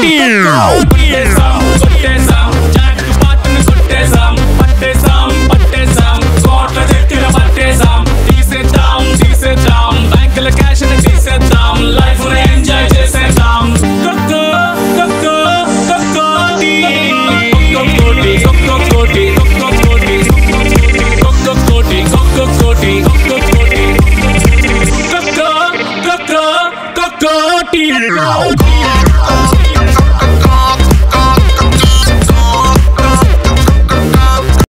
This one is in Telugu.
కొట్టేసాం జాక్ పాటను కొట్టేసాం పట్టేసాం కోట్ల చెట్టిన పట్టేసాం తీసేద్దాం బ్యాంకుల క్యాష్ ని తీసేద్దాం లైఫ్ ని ఎంజాయ్ చేసేద్దాం కోటి